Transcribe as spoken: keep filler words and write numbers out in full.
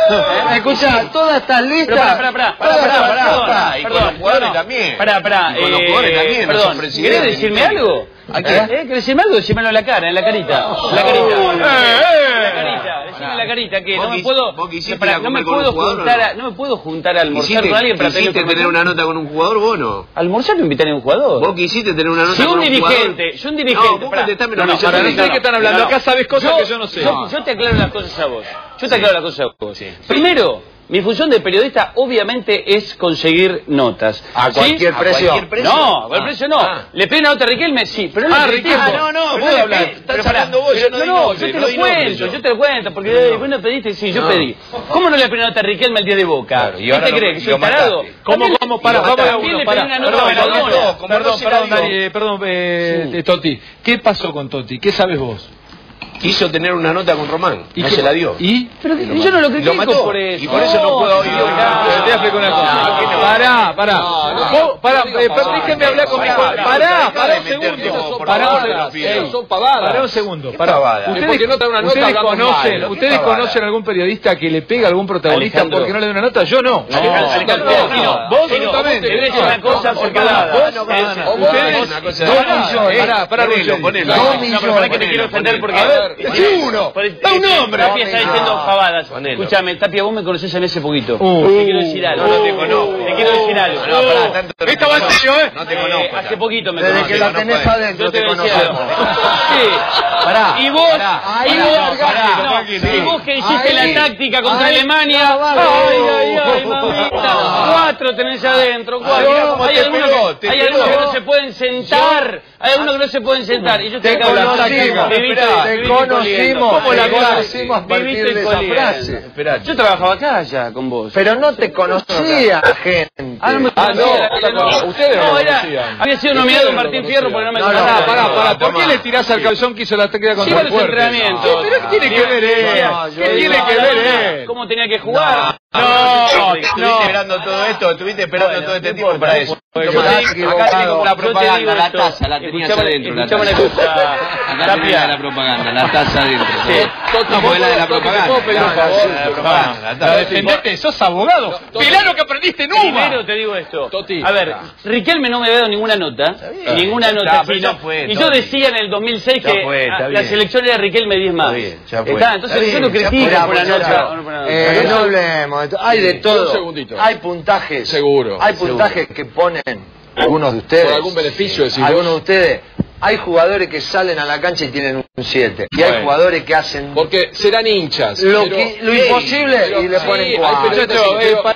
Escucha, todas estas listas... Pará, pará, pará, pará, pará, pará, y con los jugadores también. Pará, pará, y con los jugadores también, perdón, ¿querés decirme algo? ¿A qué? ¿Eh? ¿Querés decirme algo? Decímelo en la cara, en la carita. En la carita. En la carita, decime en la carita que no me puedo... No me puedo juntar a, no me puedo juntar a almorzar con alguien para tener tener una nota con un jugador, vos no. ¿Almorzar no invitar a un jugador? Vos quisiste tener una nota si con un jugador. Si un dirigente, yo un dirigente... No, vos te estás menospreciando. No, no, no sé de qué están hablando. Acá sabes cosas que yo no sé. Yo, yo te aclaro las cosas a vos. Yo te aclaro las cosas a vos. Sí. Primero, mi función de periodista obviamente es conseguir notas. ¿A cualquier, ¿sí? precio? ¿A cualquier precio? No, a cualquier precio no. Ah. ¿Le pedí una nota a Riquelme? Sí, pero no ah, le Riquelme. Ah, no, no, vos hablas. Estás hablando vos, yo no No, no, yo te lo cuento, yo te lo cuento, porque no. vos no pediste, sí, yo no. pedí. ¿Cómo no le pedí una nota a Riquelme el día de Boca? Claro, ¿y ahora ¿Qué te crees? ¿Que soy tarado? ¿Cómo, cómo? Para, vamos a uno, para. Perdón, perdón, perdón, eh, Totti. ¿Qué pasó con Totti? ¿Qué sabes vos? Quiso tener una nota con Román, y no qué, se la dio. ¿Y? Pero que, yo no lo critico lo mató, por eso. Y por eso no, no puedo oír. Te explico una cosa. Pará, pará. Pará, déjenme hablar con mi hijo. Pará, pará un segundo. Pará, son pavadas. Pará un segundo. Pará. Ustedes no dan una nota. Ustedes conocen, ustedes conocen algún periodista que le pega a algún protagonista porque no le da una nota. Yo no. Vos absolutamente. Debes una cosa por cada. Ustedes. Pará, pará, Rulo. Pará que te quiero defender porque. ¡Sí, uno! ¡Da un nombre! Tapia está diciendo pavadas. Escúchame, Tapia, vos me conocés en ese poquito. Uh, te quiero decir algo. No, no te conozco. Te quiero decir algo. No, pará, tanto no Esta va en serio, ¿eh? No te conozco. Hace poquito me Desde conozco. que la tenés adentro te conocemos. Sí. Pará. Y vos, Ahí y vos, pará. Y vos que hiciste la táctica contra Alemania. Ay, ay, ay, mamita. Cuatro tenés adentro, cuatro. Hay algunos que no se pueden sentar. Hay algunos que no se pueden sentar. Y yo te acabo la táctica. Te conocimos, ¿cómo la conocimos a partir de esa frase? Yo trabajaba acá ya con vos. Pero no te conocía gente. Ah, no me conocía. Ustedes no me conocían. Había sido nominado Martín Fierro porque no me conocía. No, pará, pará. ¿Por qué le tirás al calzón que hizo la técnica contra el fuerte? Entrenamiento. ¿Pero qué tiene que ver él? ¿Qué tiene que ver él? ¿Cómo tenía que jugar? No, estuviste esperando todo esto, estuviste esperando todo este tiempo para eso. Acá tengo la propaganda, la taza, la tenías adentro. Escuchame una cosa. Acá tenía la propaganda, la taza adentro. No, porque la de la propaganda. La defendete, sos abogado. Pelá lo que aprendiste en UBA. Primero te digo esto. A ver, Riquelme no me había dado ninguna nota. Ninguna nota. Y yo decía en el dos mil seis que la selección era Riquelme diez más. Entonces yo no critico por la nota. No hablemos. Hay de todo. Hay puntajes. Seguro. Hay puntajes que ponen algunos de ustedes. ¿Por algún beneficio? Algunos de ustedes. Hay jugadores que salen a la cancha y tienen un siete. Y hay jugadores que hacen... Porque serán hinchas. Lo, que, lo imposible y le ponen cuatro.